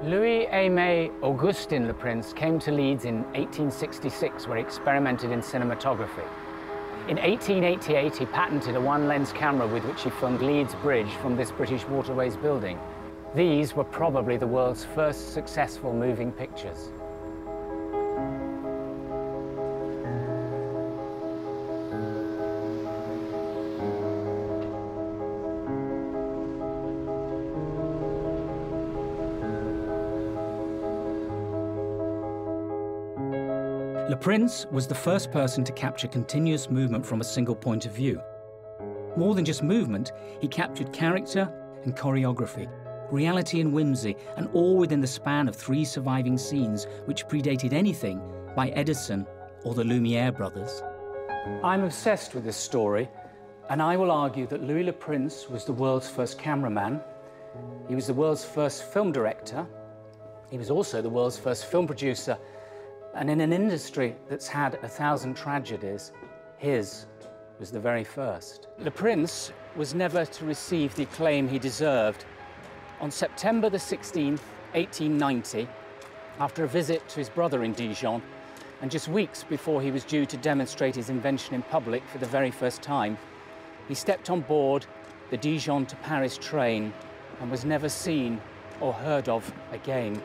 Louis-Aimé Augustin Leprince came to Leeds in 1866, where he experimented in cinematography. In 1888, he patented a one-lens camera with which he filmed Leeds Bridge from this British Waterways building. These were probably the world's first successful moving pictures. Leprince was the first person to capture continuous movement from a single point of view. More than just movement, he captured character and choreography, reality and whimsy, and all within the span of 3 surviving scenes which predated anything by Edison or the Lumiere brothers. I'm obsessed with this story, and I will argue that Louis Leprince was the world's first cameraman. He was the world's first film director. He was also the world's first film producer. And in an industry that's had 1,000 tragedies, his was the very first. Leprince was never to receive the acclaim he deserved. On September the 16th, 1890, after a visit to his brother in Dijon, and just weeks before he was due to demonstrate his invention in public for the very first time, he stepped on board the Dijon to Paris train and was never seen or heard of again.